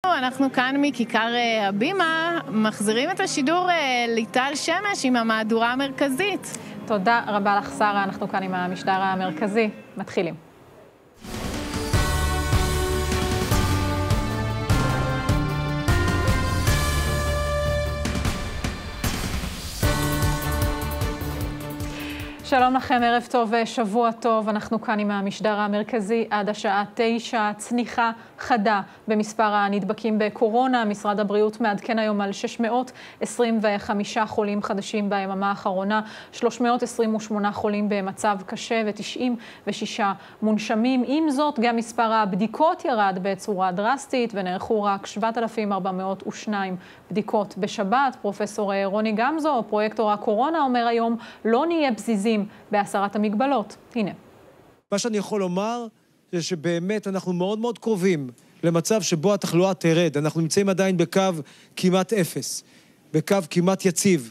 אנחנו כאן מכיכר הבימה, מחזירים את השידור ליטל שמש עם המהדורה המרכזית. תודה רבה לך שרה, אנחנו כאן עם המשדר המרכזי. מתחילים. שלום לכם, ערב טוב ושבוע טוב. אנחנו כאן עם המשדר המרכזי עד השעה 9. צניחה חדה במספר הנדבקים בקורונה. משרד הבריאות מעדכן היום על 625 חולים חדשים ביממה האחרונה, 328 חולים במצב קשה ו96 מונשמים. עם זאת, גם מספר הבדיקות ירד בצורה דרסטית ונערכו רק 7,402 בדיקות בשבת. פרופסור רוני גמזו, פרויקטור הקורונה, אומר היום לא נהיה בזיזים בהסרת המגבלות. הנה. מה שאני יכול לומר זה שבאמת אנחנו מאוד מאוד קרובים למצב שבו התחלואה תרד. אנחנו נמצאים עדיין בקו כמעט אפס, בקו כמעט יציב.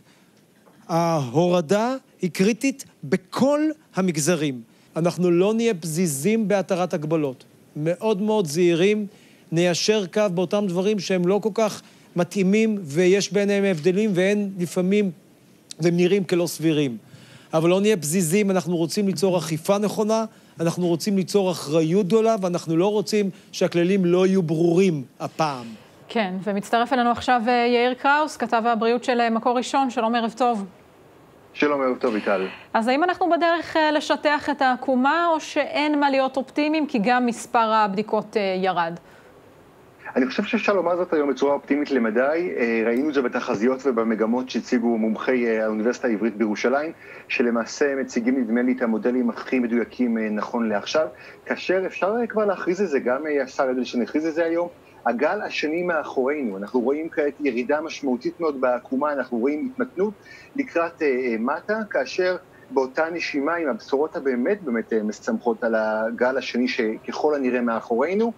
ההורדה היא קריטית בכל המגזרים. אנחנו לא נהיה פזיזים בהתרת הגבלות. מאוד מאוד זהירים, ניישר קו באותם דברים שהם לא כל כך מתאימים ויש ביניהם הבדלים ואין לפעמים והם נראים כלא סבירים. אבל לא נהיה פזיזים, אנחנו רוצים ליצור אכיפה נכונה, אנחנו רוצים ליצור אחריות גדולה, ואנחנו לא רוצים שהכללים לא יהיו ברורים הפעם. כן, ומצטרף אלינו עכשיו יאיר קראוס, כתב הבריאות של מקור ראשון. שלום, ערב טוב. שלום, ערב טוב, איטל. אז האם אנחנו בדרך לשטח את העקומה, או שאין מה להיות אופטימיים, כי גם מספר הבדיקות ירד? אני חושב שאפשר לומר זאת היום בצורה אופטימית למדי. ראינו את זה בתחזיות ובמגמות שהציגו מומחי האוניברסיטה העברית בירושלים, שלמעשה מציגים נדמה לי את המודלים הכי מדויקים נכון לעכשיו, כאשר אפשר כבר להכריז את זה, גם השר אדלשטיין הכריז את זה היום. הגל השני מאחורינו, אנחנו רואים כעת ירידה משמעותית מאוד בעקומה, אנחנו רואים התמתנות לקראת מטה, כאשר באותה נשימה עם הבשורות הבאמת משמחות על הגל השני שככל הנראה מאחורינו,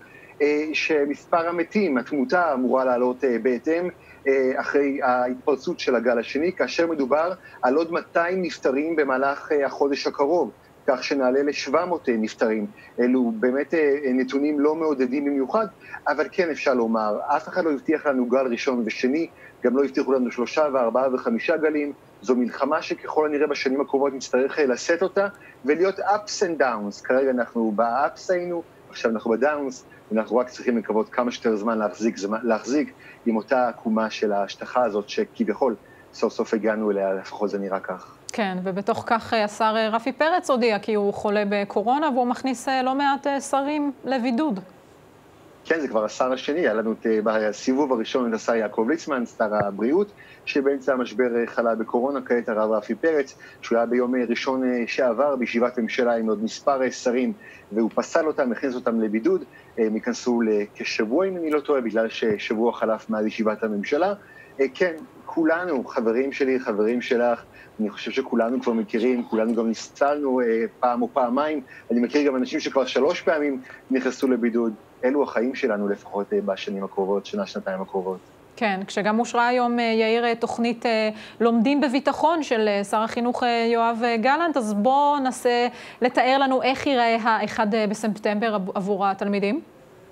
שמספר המתים, התמותה אמורה לעלות בהתאם אחרי ההתפרצות של הגל השני, כאשר מדובר על עוד 200 נפטרים במהלך החודש הקרוב, כך שנעלה ל-700 נפטרים. אלו באמת נתונים לא מעודדים במיוחד, אבל כן אפשר לומר, אף אחד לא הבטיח לנו גל ראשון ושני, גם לא הבטיחו לנו 3 ו4 ו5 גלים. זו מלחמה שככל הנראה בשנים הקרובות נצטרך לשאת אותה, ולהיות ups and downs. כרגע אנחנו ב-ups היינו, עכשיו אנחנו ב-downs, ואנחנו רק צריכים לקוות כמה שיותר זמן להחזיק עם אותה עקומה של ההשטחה הזאת, שכביכול סוף סוף הגענו אליה, לפחות זה נראה כך. כן, ובתוך כך השר רפי פרץ הודיע כי הוא חולה בקורונה, והוא מכניס לא מעט שרים לבידוד. כן, זה כבר השר השני, היה לנו בסיבוב הראשון את השר יעקב ליצמן, שר הבריאות, שבאמצע המשבר חלה בקורונה, כעת הרב רפי פרץ, שהוא היה ביום ראשון שעבר בישיבת ממשלה עם עוד מספר שרים, והוא פסל אותם, הכניס אותם לבידוד, הם ייכנסו כשבוע אם אני לא טועה, בגלל ששבוע חלף מאז ישיבת הממשלה. כן, כולנו, חברים שלי, חברים שלך, אני חושב שכולנו כבר מכירים, כולנו גם נסצלנו פעם או פעמיים, אני מכיר גם אנשים שכבר 3 פעמים נכנסו לבידוד. אלו החיים שלנו לפחות בשנים הקרובות, שנתיים הקרובות. כן, כשגם אושרה היום יאיר תוכנית לומדים בביטחון של שר החינוך יואב גלנט, אז בואו ננסה לתאר לנו איך ייראה ה-1 בספטמבר עבור התלמידים.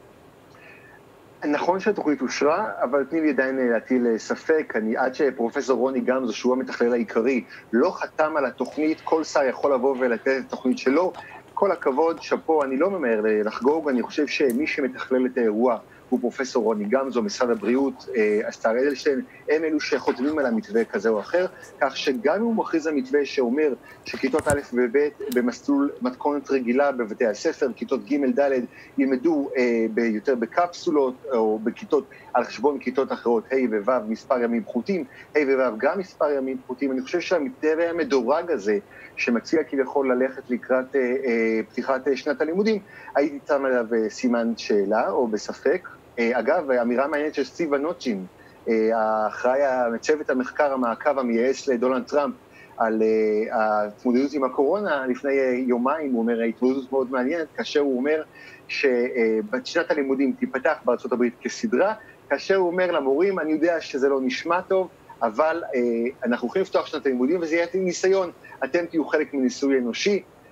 נכון שהתוכנית אושרה, אבל תני לי עדיין להטיל ספק. עד שפרופסור רוני גמזו, שהוא המתכלל העיקרי, לא חתם על התוכנית, כל שר יכול לבוא ולתת את התוכנית שלו. כל הכבוד, שפו, אני לא ממהר לחגוג, אני חושב שמי שמתכלל את האירוע הוא פרופסור רוני גמזו, משרד הבריאות, השר אדלשטיין, הם אלו שחותמים על המתווה כזה או אחר, כך שגם אם הוא מכריז המתווה שאומר שכיתות א' וב' במסלול מתכונת רגילה בבתי הספר, כיתות ג' ד' ילמדו יותר בקפסולות או בכיתות על חשבון כיתות אחרות, ה' וו' מספר ימים פחותים, ה' וו' גם מספר ימים פחותים. אני חושב שהמתווה המדורג הזה שמציע כביכול ללכת לקראת פתיחת שנת הלימודים, הייתי שם עליו סימן שאלה או בספק. אגב, אמירה מעניינת של סטיב אנוצ'ין, האחראי מצוות המחקר המעקב המייעץ לדונלד טראמפ על ההתמודדות עם הקורונה, לפני יומיים הוא אומר, ההתמודדות מאוד מעניינת, כאשר הוא אומר שבשנת הלימודים תיפתח בארצות הברית כסדרה, כאשר הוא אומר למורים, אני יודע שזה לא נשמע טוב, אבל אנחנו הולכים לפתוח שנת הלימודים, וזה יהיה ניסיון, אתם תהיו חלק מניסוי אנושי,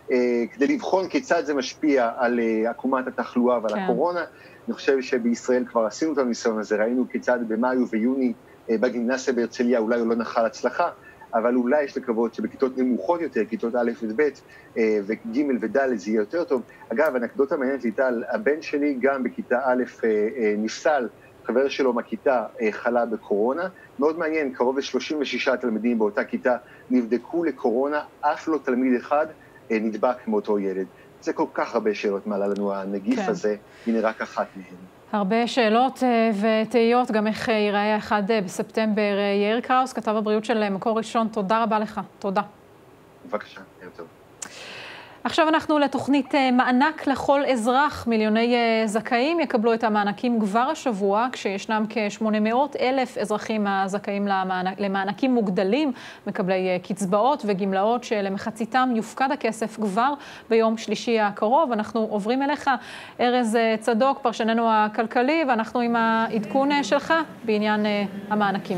כדי לבחון כיצד זה משפיע על עקומת התחלואה ועל הקורונה. אני חושב שבישראל כבר עשינו את הניסיון הזה, ראינו כיצד במאי וביוני בגימנסיה בהרצליה אולי הוא לא נחל הצלחה, אבל אולי יש לקוות שבכיתות נמוכות יותר, כיתות א' וב' וג' וד' זה יהיה יותר טוב. אגב, אנקדוטה מעניינת ליטל, הבן שלי גם בכיתה א' נפסל, חבר שלו מהכיתה חלה בקורונה. מאוד מעניין, קרוב ל-36 תלמידים באותה כיתה נבדקו לקורונה, אף לא תלמיד אחד נדבק מאותו ילד. זה כל כך הרבה שאלות מעלה לנו הנגיף הזה, הנה רק אחת מהן. הרבה שאלות ותהיות, גם איך ייראה 1 בספטמבר. יאיר קראוס, כתב הבריאות של מקור ראשון, תודה רבה לך. תודה. בבקשה, ערב טוב. עכשיו אנחנו לתוכנית מענק לכל אזרח. מיליוני זכאים יקבלו את המענקים כבר השבוע, כשישנם כ-800,000 אזרחים הזכאים למענקים מוגדלים, מקבלי קצבאות וגמלאות שלמחציתם יופקד הכסף כבר ביום שלישי הקרוב. אנחנו עוברים אליך, ארז צדוק, פרשננו הכלכלי, ואנחנו עם העדכון שלך בעניין המענקים.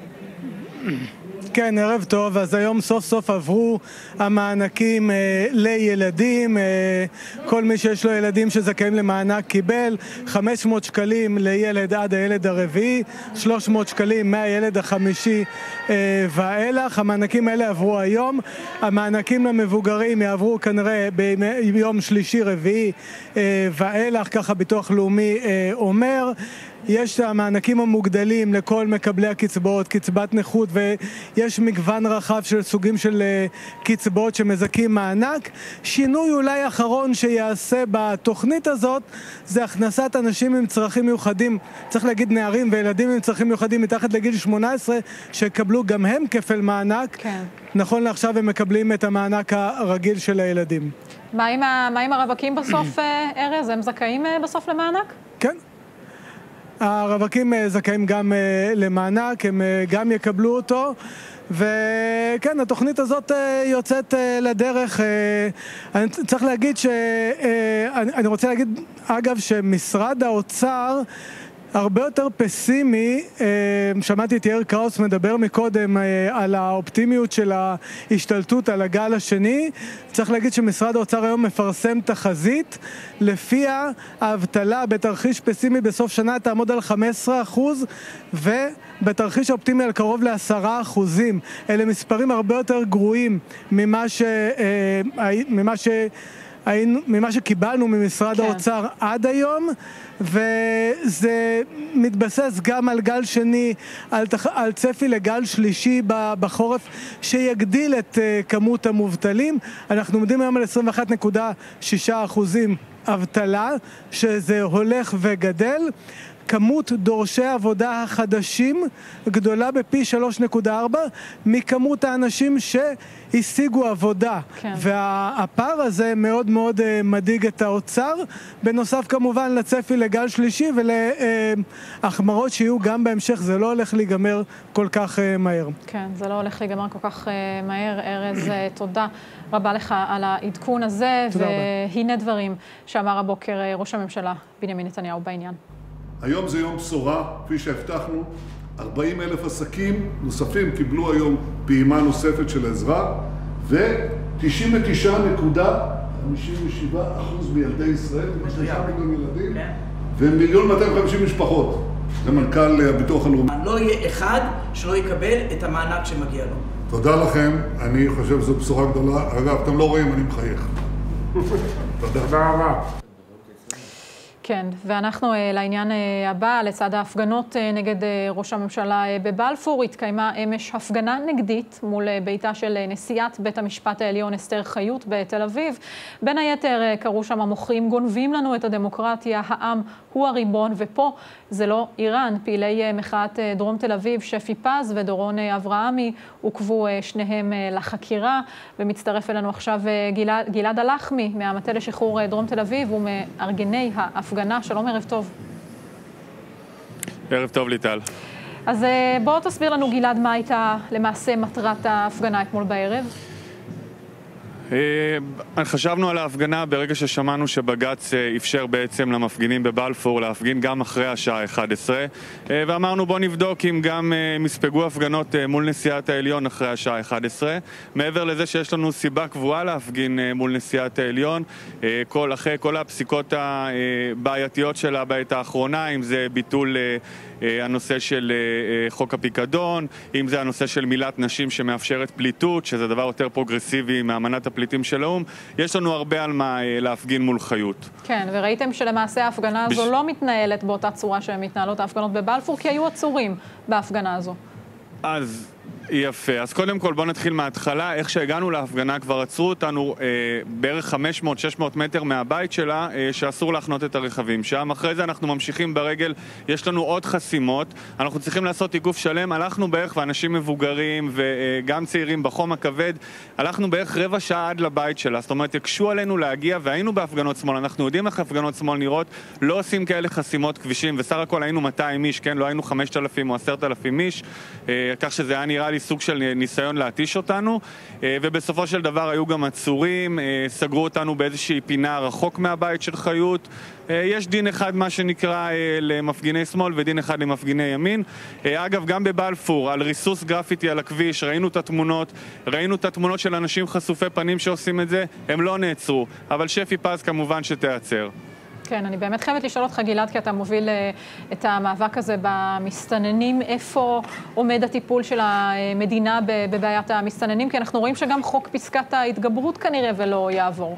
כן, ערב טוב. אז היום סוף סוף עברו המענקים לילדים. כל מי שיש לו ילדים שזכאים למענק קיבל 500 שקלים לילד עד הילד הרביעי, 300 שקלים מהילד החמישי ואילך. המענקים האלה עברו היום. המענקים למבוגרים יעברו כנראה ביום שלישי רביעי ואילך, ככה ביטוח לאומי אומר. יש המענקים המוגדלים לכל מקבלי הקצבאות, קצבת נכות, ויש מגוון רחב של סוגים של קצבאות שמזכים מענק. שינוי אולי אחרון שיעשה בתוכנית הזאת זה הכנסת אנשים עם צרכים מיוחדים, צריך להגיד נערים וילדים עם צרכים מיוחדים מתחת לגיל 18 שקבלו גם הם כפל מענק. כן. נכון לעכשיו הם מקבלים את המענק הרגיל של הילדים. מה עם הרווקים בסוף, ארז? הם זכאים בסוף למענק? כן. הרווקים זכאים גם למענק, הם גם יקבלו אותו, וכן, התוכנית הזאת יוצאת לדרך. אני צריך להגיד אני רוצה להגיד, אגב, שמשרד האוצר הרבה יותר פסימי. שמעתי את יאיר קראוס מדבר מקודם על האופטימיות של ההשתלטות על הגל השני. צריך להגיד שמשרד האוצר היום מפרסם תחזית לפיה האבטלה בתרחיש פסימי בסוף שנה תעמוד על 15% ובתרחיש האופטימי על קרוב ל10%. אלה מספרים הרבה יותר גרועים ממה שקיבלנו ממשרד האוצר עד היום, וזה מתבסס גם על גל שני, על צפי לגל שלישי בחורף שיגדיל את כמות המובטלים. אנחנו עומדים היום על 21.6% אבטלה, שזה הולך וגדל. כמות דורשי עבודה החדשים גדולה בפי 3.4 מכמות האנשים שהשיגו עבודה. כן. והפער הזה מאוד מאוד מדאיג את האוצר, בנוסף כמובן לצפי לגל שלישי ולהחמרות שיהיו גם בהמשך. זה לא הולך להיגמר כל כך מהר. כן, זה לא הולך להיגמר כל כך מהר. ארז, תודה רבה לך על העדכון הזה. והנה דברים שאמר הבוקר ראש הממשלה בנימין נתניהו בעניין. היום זה יום בשורה, כפי שהבטחנו, 40,000 עסקים נוספים קיבלו היום פעימה נוספת של עזרה, ו-99.57% מילדי ישראל, 3 מיליון ילדים, ו1,250,000 משפחות. זה מנכ"ל הביטוח הלאומי. לא יהיה אחד שלא יקבל את המענק שמגיע לו. תודה לכם, אני חושב שזו בשורה גדולה. אגב, אתם לא רואים, אני מחייך. תודה רבה. כן, ואנחנו לעניין הבא, לצד ההפגנות נגד ראש הממשלה בבלפור, התקיימה אמש הפגנה נגדית מול ביתה של נשיאת בית המשפט העליון אסתר חיות בתל אביב. בין היתר קראו שם המוחים, גונבים לנו את הדמוקרטיה, העם הוא הריבון, ופה זה לא איראן. פעילי מחאת דרום תל אביב, שפי פז ודורון אברהמי, עוכבו שניהם לחקירה, ומצטרף אלינו עכשיו גלעד הלחמי מהמטה לשחרור דרום תל אביב ומארגני ההפגנה. שלום, ערב טוב. ערב טוב, ליטל. אז בוא תסביר לנו, גלעד, מה הייתה למעשה מטרת ההפגנה אתמול בערב? חשבנו על ההפגנה ברגע ששמענו שבג"ץ אפשר בעצם למפגינים בבלפור להפגין גם אחרי השעה 11, ואמרנו בוא נבדוק אם גם מספגו הפגנות מול נשיאת העליון אחרי השעה 11. מעבר לזה שיש לנו סיבה קבועה להפגין מול נשיאת העליון, אחרי כל הפסיקות הבעייתיות שלה בעת האחרונה, אם זה ביטול הנושא של חוק הפיקדון, אם זה הנושא של מילת נשים שמאפשרת פליטות, שזה דבר יותר פרוגרסיבי מאמנת הפליטים של האו"ם, יש לנו הרבה על מה להפגין מול חיות. כן, וראיתם שלמעשה ההפגנה הזו לא מתנהלת באותה צורה שהן מתנהלות ההפגנות בבלפור, כי היו עצורים בהפגנה הזו. אז יפה. אז קודם כל בוא נתחיל מההתחלה. איך שהגענו להפגנה כבר עצרו אותנו בערך 500-600 מטר מהבית שלה, שאסור להחנות את הרכבים שם. אחרי זה אנחנו ממשיכים ברגל, יש לנו עוד חסימות, אנחנו צריכים לעשות עיגוף שלם. הלכנו בערך, ואנשים מבוגרים וגם צעירים בחום הכבד, הלכנו בערך רבע שעה עד לבית שלה. זאת אומרת, יקשו עלינו להגיע, והיינו בהפגנות שמאל, אנחנו יודעים איך הפגנות שמאל נראות, לא עושים כאלה חסימות כבישים, וסך הכל היינו 200 איש, כן? לא היינו 5,000 או 10,000 איש, כך שזה היה נראה לי סוג של ניסיון להתיש אותנו, ובסופו של דבר היו גם עצורים, סגרו אותנו באיזושהי פינה רחוק מהבית של חיות. יש דין אחד מה שנקרא למפגיני שמאל ודין אחד למפגיני ימין. אגב, גם בבלפור, על ריסוס גרפיטי על הכביש, ראינו את התמונות של אנשים חשופי פנים שעושים את זה, הם לא נעצרו, אבל שפי פז כמובן שתיעצר. כן, אני באמת חייבת לשאול אותך, גלעד, כי אתה מוביל את המאבק הזה במסתננים. איפה עומד הטיפול של המדינה בבעיית המסתננים? כי אנחנו רואים שגם חוק פסקת ההתגברות כנראה ולא יעבור.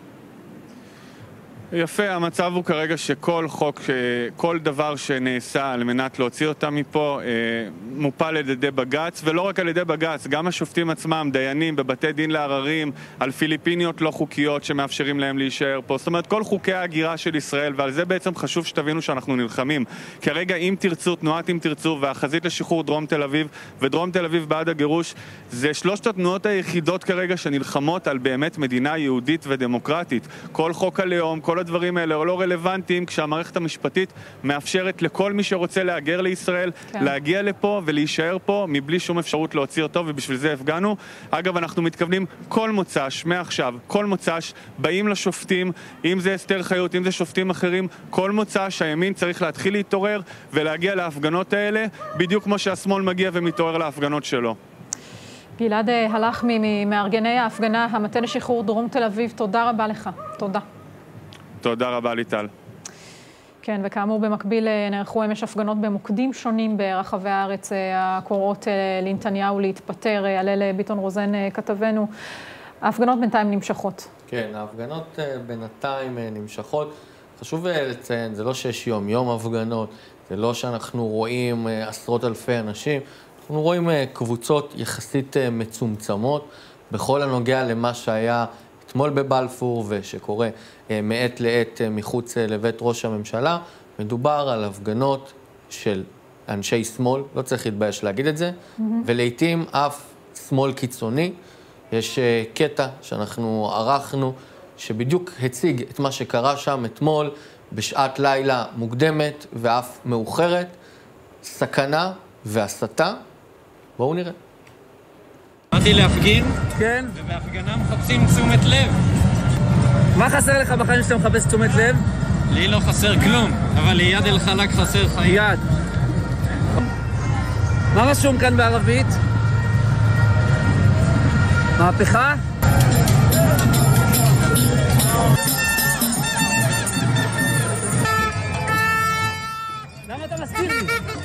יפה, המצב הוא כרגע שכל חוק, כל דבר שנעשה על מנת להוציא אותם מפה, מופל על ידי בג"ץ, ולא רק על ידי בג"ץ, גם השופטים עצמם, דיינים בבתי דין לעררים, על פיליפיניות לא חוקיות שמאפשרים להם להישאר פה. זאת אומרת, כל חוקי ההגירה של ישראל, ועל זה בעצם חשוב שתבינו שאנחנו נלחמים. כרגע אם תרצו, תנועת אם תרצו, והחזית לשחרור דרום תל אביב, ודרום תל אביב בעד הגירוש, זה שלושת התנועות היחידות כרגע שנלחמות על באמת מדינה יהודית ודמוקרטית. כל חוק הלאום, כל הדברים האלה לא רלוונטיים כשהמערכת המשפטית מאפשרת לכל מי שרוצה להגר לישראל, להגיע לפה ולהישאר פה מבלי שום אפשרות להוציא אותו, ובשביל זה הפגנו. אגב, אנחנו מתכוונים כל מוצ"ש, מעכשיו, כל מוצ"ש, באים לשופטים, אם זה אסתר חיות, אם זה שופטים אחרים, כל מוצ"ש הימין צריך להתחיל להתעורר ולהגיע להפגנות האלה, בדיוק כמו שהשמאל מגיע ומתעורר להפגנות שלו. גלעד הלחמי, ממארגני ההפגנה, המטה לשחרור דרום תל אביב, תודה רבה לך. תודה. תודה רבה ליטל. כן, וכאמור במקביל נערכו אמש הפגנות במוקדים שונים ברחבי הארץ הקוראות לנתניהו להתפטר. הלל ביטון רוזן כתבנו, ההפגנות בינתיים נמשכות. כן, ההפגנות בינתיים נמשכות. חשוב לציין, זה לא שיש יום הפגנות, זה לא שאנחנו רואים עשרות אלפי אנשים, אנחנו רואים קבוצות יחסית מצומצמות בכל הנוגע למה שהיה אתמול בבלפור ושקורה מעת לעת מחוץ לבית ראש הממשלה. מדובר על הפגנות של אנשי שמאל, לא צריך להתבייש להגיד את זה, ולעיתים אף שמאל קיצוני. יש קטע שאנחנו ערכנו שבדיוק הציג את מה שקרה שם אתמול בשעת לילה מוקדמת ואף מאוחרת, סכנה והסתה. בואו נראה. באתי להפגין, כן. ובהפגנה מחפשים תשומת לב. מה חסר לך בחיים שאתה מחפש תשומת לב? לי לא חסר כלום, אבל ליד אל-חלק חסר חיים. יד. מה רשום כאן בערבית? מהפכה? למה אתה מסתיר לי?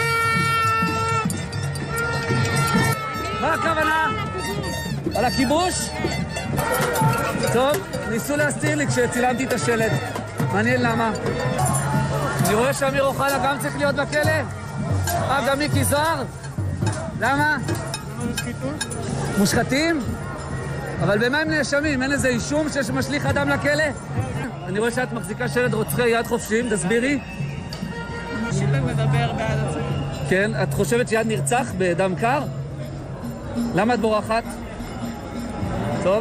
מה הכוונה? על הכיבוש? טוב, ניסו להסתיר לי כשצילמתי את השלט. מעניין למה. אני רואה שאמיר אוחנה גם צריך להיות בכלא? גם מיקי זוהר? למה? מושחתים? אבל במה הם נאשמים? אין איזה אישום שמשליך אדם לכלא? אני רואה שאת מחזיקה שלט רוצחי יד חופשיים, תסבירי. השלט מדבר בעד עצמי. כן, את חושבת שיד נרצח בדם קר? למה את בורחת? טוב.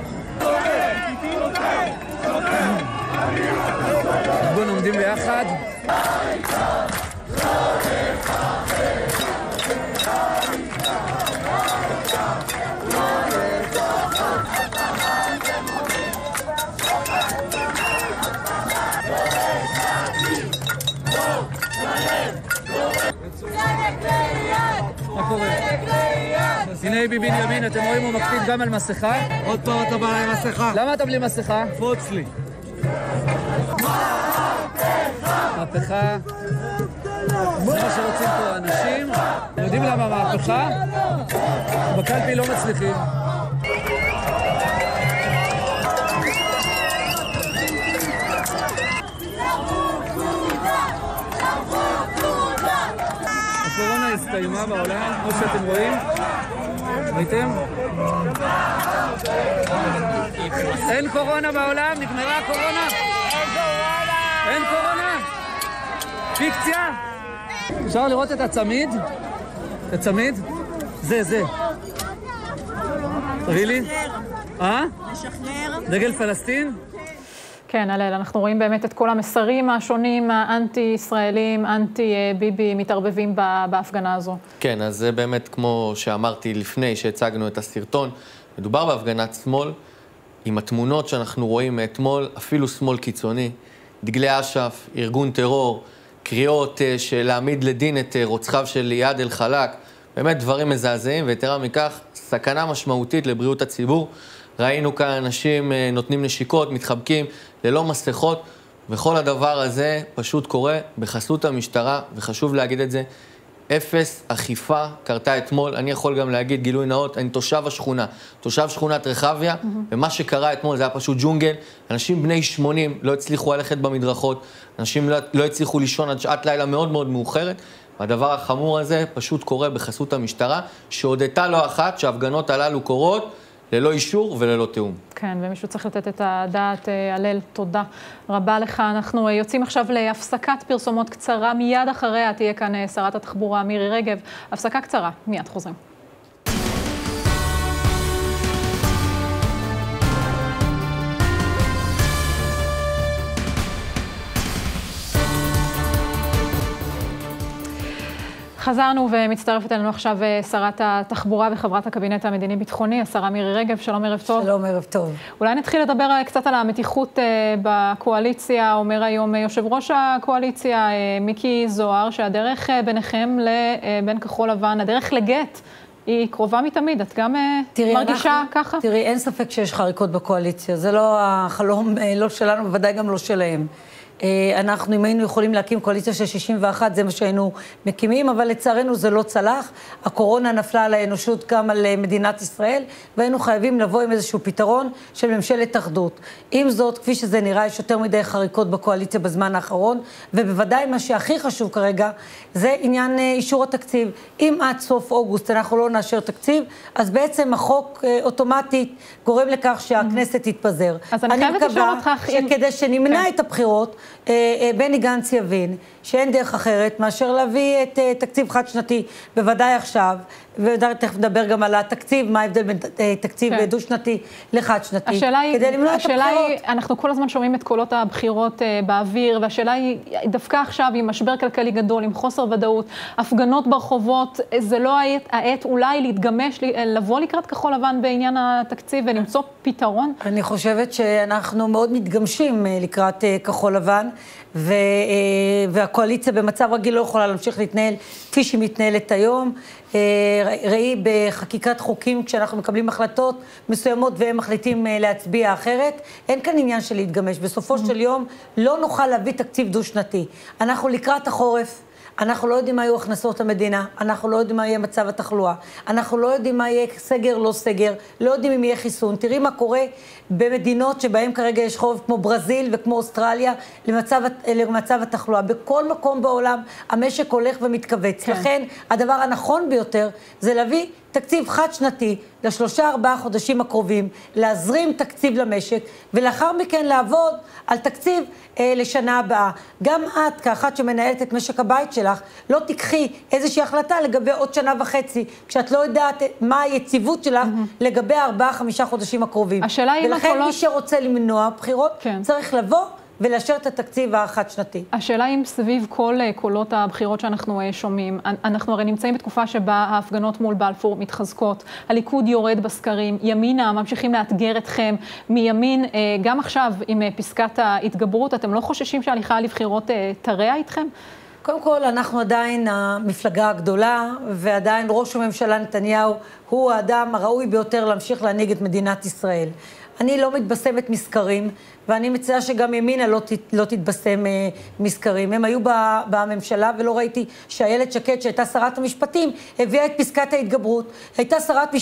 בואו עומדים ביחד. מה קורה? הנה ביבי בנימין, אתם רואים, הוא מקפיד גם על מסכה. עוד פעם אתה בא עם מסכה. למה אתה בלי מסכה? פוץ לי. מהפכה. זה מה שרוצים פה האנשים. יודעים למה מהפכה? בקלפי לא מצליחים. הקורונה הסתיימה בעולם, כמו שאתם רואים. ראיתם? אין קורונה בעולם, נגמרה הקורונה. אין קורונה. פיקציה. אפשר לראות את הצמיד? את הצמיד? זה. תראי לי. לשחרר. דגל פלסטין? כן, הלל, אנחנו רואים באמת את כל המסרים השונים, האנטי-ישראלים, אנטי-ביבי, מתערבבים בהפגנה הזו. כן, אז זה באמת כמו שאמרתי לפני שהצגנו את הסרטון. מדובר בהפגנת שמאל, עם התמונות שאנחנו רואים מאתמול, אפילו שמאל קיצוני, דגלי אש"ף, ארגון טרור, קריאות של להעמיד לדין את רוצחיו של איאד אל-חלאק, באמת דברים מזעזעים, ויתרה מכך, סכנה משמעותית לבריאות הציבור. ראינו כאן אנשים נותנים נשיקות, מתחבקים, ללא מסכות, וכל הדבר הזה פשוט קורה בחסות המשטרה, וחשוב להגיד את זה, אפס אכיפה קרתה אתמול. אני יכול גם להגיד גילוי נאות, אני תושב השכונה, תושב שכונת רחביה, ומה שקרה אתמול זה היה פשוט ג'ונגל. אנשים בני 80 לא הצליחו ללכת במדרכות, אנשים לא הצליחו לישון עד שעת לילה מאוד מאוד מאוחרת, והדבר החמור הזה פשוט קורה בחסות המשטרה, שהודתה לא אחת שההפגנות הללו קורות, ללא אישור וללא תיאום. כן, ומישהו צריך לתת את הדעת. הלל, תודה רבה לך. אנחנו יוצאים עכשיו להפסקת פרסומות קצרה, מיד אחריה תהיה כאן שרת התחבורה מירי רגב. הפסקה קצרה, מיד חוזרים. חזרנו ומצטרפת אלינו עכשיו שרת התחבורה וחברת הקבינט המדיני-ביטחוני, השרה מירי רגב. שלום, ערב טוב. שלום, ערב טוב. אולי נתחיל לדבר קצת על המתיחות בקואליציה. אומר היום יושב ראש הקואליציה, מיקי זוהר, שהדרך ביניכם לבין כחול לבן, הדרך לגט, היא קרובה מתמיד. את גם מרגישה ככה? תראי, אין ספק שיש חריקות בקואליציה. זה לא החלום, לא שלנו, בוודאי גם לא שלהם. אנחנו, אם היינו יכולים להקים קואליציה של 61, זה מה שהיינו מקימים, אבל לצערנו זה לא צלח. הקורונה נפלה על האנושות גם על מדינת ישראל, והיינו חייבים לבוא עם איזשהו פתרון של ממשלת אחדות. עם זאת, כפי שזה נראה, יש יותר מדי חריקות בקואליציה בזמן האחרון, ובוודאי מה שהכי חשוב כרגע, זה עניין אישור התקציב. אם עד סוף אוגוסט אנחנו לא נאשר תקציב, אז בעצם החוק אוטומטית גורם לכך שהכנסת תתפזר. אז אני חייבת לשאול אותך, שכדי שנמנע את הבחירות, בני גנץ יבין שאין דרך אחרת מאשר להביא את תקציב חד שנתי, בוודאי עכשיו, ותכף נדבר גם על התקציב, מה ההבדל בין תקציב דו שנתי לחד שנתי, כדי למנוע את הבחירות. אנחנו כל הזמן שומעים את קולות הבחירות באוויר, והשאלה היא, דווקא עכשיו עם משבר כלכלי גדול, עם חוסר ודאות, הפגנות ברחובות, זה לא העת אולי להתגמש, לבוא לקראת כחול לבן בעניין התקציב ולמצוא פתרון? אני חושבת שאנחנו מאוד מתגמשים לקראת כחול לבן, והקואליציה במצב רגיל לא יכולה להמשיך להתנהל כפי שהיא מתנהלת היום. ראי בחקיקת חוקים, כשאנחנו מקבלים החלטות מסוימות והם מחליטים להצביע אחרת, אין כאן עניין של להתגמש. בסופו של יום לא נוכל להביא תקציב דו שנתי. אנחנו לקראת החורף, אנחנו לא יודעים מה יהיו הכנסות המדינה, אנחנו לא יודעים מה יהיה מצב התחלואה, אנחנו לא יודעים מה יהיה סגר, לא סגר, לא יודעים אם יהיה חיסון. תראי מה קורה במדינות שבהם כרגע יש חורף, כמו ברזיל וכמו אוסטרליה, למצב התחלואה. בכל מקום בעולם המשק הולך ומתכווץ. לכן הדבר הנכון ביותר זה להביא תקציב חד שנתי ל3-4 חודשים הקרובים, להזרים תקציב למשק, ולאחר מכן לעבוד על תקציב לשנה הבאה. גם את, כאחת שמנהלת את משק הבית שלך, לא תיקחי איזושהי החלטה לגבי עוד 1.5 שנה, כשאת לא יודעת מה היציבות שלך לגבי 4-5 חודשים הקרובים. ולכן מי שרוצה למנוע בחירות, צריך לבוא ולאשר את התקציב החד שנתי. השאלה אם סביב כל קולות הבחירות שאנחנו שומעים, אנחנו הרי נמצאים בתקופה שבה ההפגנות מול בלפור מתחזקות, הליכוד יורד בסקרים, ימינה ממשיכים לאתגר אתכם, מימין, גם עכשיו עם פסקת ההתגברות, אתם לא חוששים שההליכה לבחירות תרע איתכם? קודם כל, אנחנו עדיין המפלגה הגדולה, ועדיין ראש הממשלה נתניהו הוא האדם הראוי ביותר להמשיך להנהיג את מדינת ישראל. אני לא מתבשמת מסקרים, ואני מציעה שגם ימינה לא תתבשם מסקרים. הם היו בממשלה, ולא ראיתי שאיילת שקד, שהייתה שרת המשפטים, הביאה את פסקת ההתגברות. הייתה שרת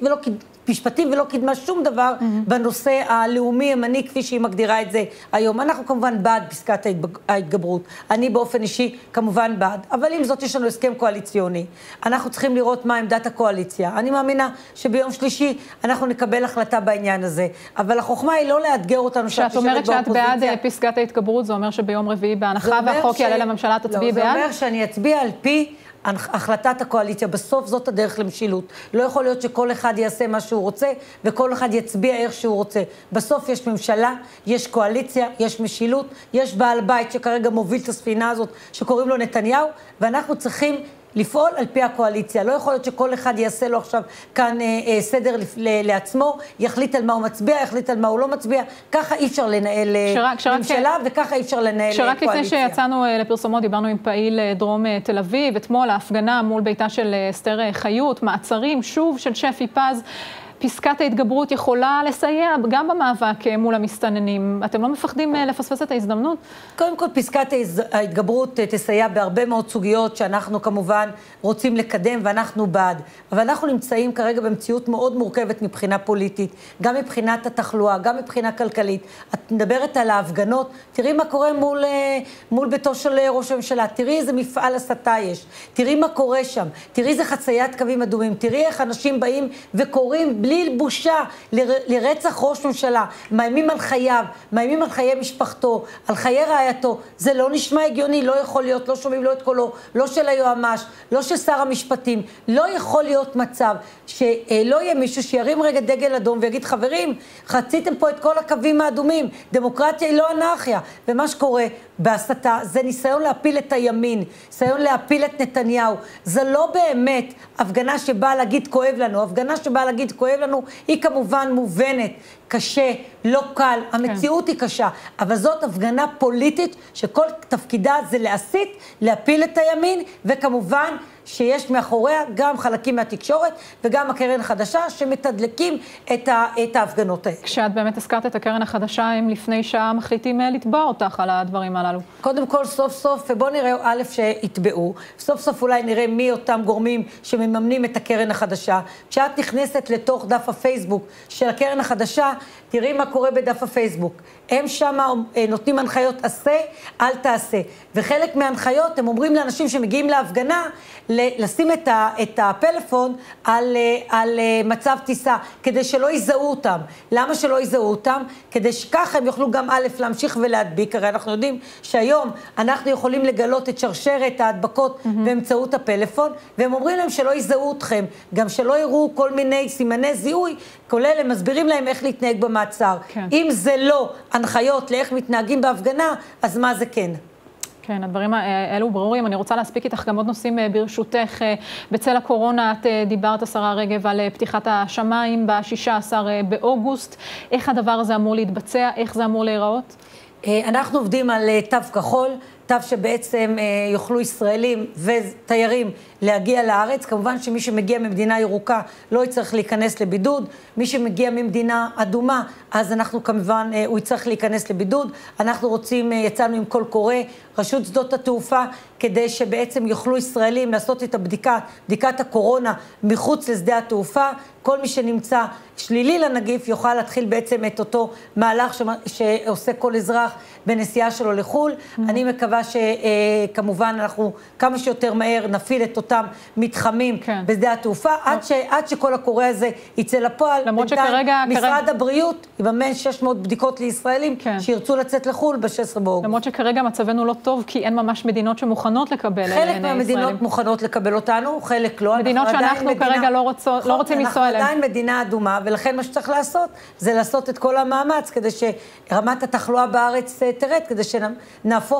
משפטים ולא קידמה שום דבר בנושא הלאומי המני, כפי שהיא מגדירה את זה היום. אנחנו כמובן בעד פסקת ההתגברות. אני באופן אישי כמובן בעד. אבל עם זאת יש לנו הסכם קואליציוני. אנחנו צריכים לראות מה עמדת הקואליציה. אני מאמינה שביום שלישי אנחנו נקבל החלטה בעניין הזה. אבל החוכמה היא לא לאתגר אותנו שאת אומרת שאת בעד פסקת ההתגברות, זה אומר שביום רביעי בהנחה והחוק יעלה לממשלה תצביעי בעד? זה אומר שאני אצביע על פי החלטת הקואליציה. בסוף זאת הדרך למשילות. לא יכול להיות שכל אחד יעשה מה שהוא רוצה, וכל אחד יצביע איך שהוא רוצה. בסוף יש ממשלה, יש קואליציה, יש משילות, יש בעל בית שכרגע מוביל את הספינה הזאת, שקוראים לו נתניהו, ואנחנו צריכים לפעול על פי הקואליציה. לא יכול להיות שכל אחד יעשה לו עכשיו כאן סדר לעצמו, יחליט על מה הוא מצביע, יחליט על מה הוא לא מצביע. ככה אי אפשר לנהל ממשלה, וככה אי אפשר לנהל קואליציה. שרק לפני שיצאנו לפרסומות, דיברנו עם פעיל דרום תל אביב, אתמול ההפגנה מול ביתה של אסתר חיות, מעצרים שוב של שפי פז. פסקת ההתגברות יכולה לסייע גם במאבק מול המסתננים. אתם לא מפחדים לפספס את ההזדמנות? קודם כל, פסקת ההתגברות תסייע בהרבה מאוד סוגיות שאנחנו כמובן רוצים לקדם ואנחנו בעד. אבל אנחנו נמצאים כרגע במציאות מאוד מורכבת מבחינה פוליטית, גם מבחינת התחלואה, גם מבחינה כלכלית. את מדברת על ההפגנות, תראי מה קורה מול ביתו של ראש הממשלה, תראי איזה מפעל הסתה יש, תראי מה קורה שם, תראי איזה חציית קווים אדומים, תראי איך אנשים באים וקוראים בלי בושה לרצח ראש ממשלה, מאיימים על חייו, מאיימים על חיי משפחתו, על חיי רעייתו. זה לא נשמע הגיוני, לא יכול להיות, לא שומעים לא את קולו, לא של היועמ"ש, לא של שר המשפטים. לא יכול להיות מצב שלא יהיה מישהו שירים רגע דגל אדום ויגיד, חברים, חציתם פה את כל הקווים האדומים, דמוקרטיה היא לא אנרכיה. ומה שקורה בהסתה זה ניסיון להפיל את הימין, ניסיון להפיל את נתניהו. זה לא באמת הפגנה שבאה להגיד כואב לנו, הפגנה שבאה להגיד כואב לנו היא כמובן מובנת, קשה, לא קל, המציאות היא קשה, אבל זאת הפגנה פוליטית שכל תפקידה זה להסית, להפיל את הימין, וכמובן שיש מאחוריה גם חלקים מהתקשורת וגם הקרן החדשה שמתדלקים את ההפגנות האלה. כשאת באמת הזכרת את הקרן החדשה, הם לפני שעה מחליטים לתבוע אותך על הדברים הללו. קודם כל, סוף סוף, ובוא נראה א' שיתבעו, סוף סוף אולי נראה מי אותם גורמים שמממנים את הקרן החדשה. כשאת נכנסת לתוך דף הפייסבוק של הקרן החדשה, תראי מה קורה בדף הפייסבוק. הם שם נותנים הנחיות עשה, אל תעשה. וחלק מההנחיות הם אומרים לאנשים שמגיעים להפגנה, לשים את הפלאפון על מצב טיסה, כדי שלא יזהו אותם. למה שלא יזהו אותם? כדי שככה הם יוכלו גם א' להמשיך ולהדביק. הרי אנחנו יודעים שהיום אנחנו יכולים לגלות את שרשרת ההדבקות באמצעות הפלאפון, והם אומרים להם שלא יזהו אתכם, גם שלא יראו כל מיני סימני זיהוי, כולל הם מסבירים להם איך להתנהג במעצר. כן. אם זה לא הנחיות לאיך מתנהגים בהפגנה, אז מה זה כן? כן, הדברים האלו ברורים. אני רוצה להספיק איתך גם עוד נושאים ברשותך. בצל הקורונה את דיברת, השרה רגב, על פתיחת השמיים ב-16 באוגוסט. איך הדבר הזה אמור להתבצע? איך זה אמור להיראות? אנחנו עובדים על תו כחול, תו שבעצם יוכלו ישראלים ותיירים להגיע לארץ. כמובן שמי שמגיע ממדינה ירוקה לא יצטרך להיכנס לבידוד. מי שמגיע ממדינה אדומה, אז אנחנו כמובן, הוא יצטרך להיכנס לבידוד. אנחנו רוצים, יצאנו עם קול קורא, רשות שדות התעופה, כדי שבעצם יוכלו ישראלים לעשות את בדיקת הקורונה מחוץ לשדה התעופה. כל מי שנמצא שלילי לנגיף יוכל להתחיל בעצם את אותו מהלך שעושה כל אזרח בנסיעה שלו לחול. אני מקווה שכמובן אנחנו כמה שיותר מהר נפיל את אותם מתחמים בשדה התעופה, עד שכל הקורא הזה יצא לפועל. למרות שכרגע משרד הבריאות יממן 600 בדיקות לישראלים שירצו לצאת לחול ב-16 באוגוסט. למרות שכרגע מצבנו לא טוב, כי אין ממש מדינות שמוכנות לקבל חלק מהמדינות מוכנות לקבל אותנו, חלק לא. מדינות שאנחנו כרגע לא רוצים לנסוע אליהן. אנחנו עדיין מדינה אדומה, ולכן מה שצריך לעשות זה לעשות את כל המאמץ כדי שרמת התחלואה בארץ תרד, כדי שנהפוך למדינה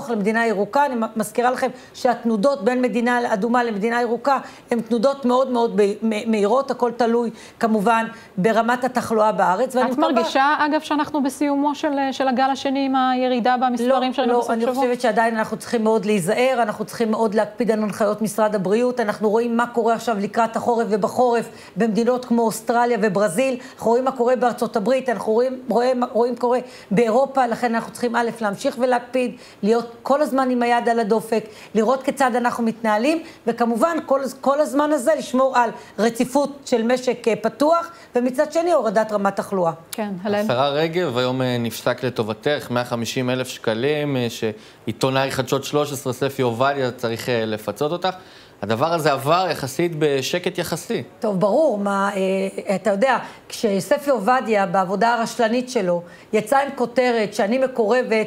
מדינה ירוקה. אני מזכירה לכם שהתנודות בין מדינה אדומה למדינה ירוקה הן תנודות מאוד מאוד מהירות, הכל תלוי כמובן ברמת התחלואה בארץ. את מרגישה, אגב, שאנחנו בסיומו של הגל השני עם הירידה במספרים שלנו בסוף שבוע? אני חושבת שעדיין אנחנו צריכים מאוד להיזהר, אנחנו צריכים מאוד להקפיד על הנחיות משרד הבריאות, אנחנו רואים מה קורה עכשיו לקראת החורף ובחורף במדינות כמו אוסטרליה וברזיל, אנחנו רואים מה קורה בארצות הברית, אנחנו רואים קורה באירופה, לכן אנחנו צריכים א' להמשיך ולהקפיד, להיות כל הזמן עם היד על הדופק, לראות כיצד אנחנו מתנהלים, וכמובן כל הזמן הזה לשמור על רציפות של משק פתוח, ומצד שני הורדת רמת תחלואה. כן, הלל. השרה רגב, היום נפסק לטובתך 150,000 שקלים, שעיתונאי חדשות 13, ספי עובדיה, צריך לפצות אותך. הדבר הזה עבר יחסית בשקט יחסי. טוב, ברור, אתה יודע, כשספי עובדיה בעבודה הרשלנית שלו יצא עם כותרת שאני מקורבת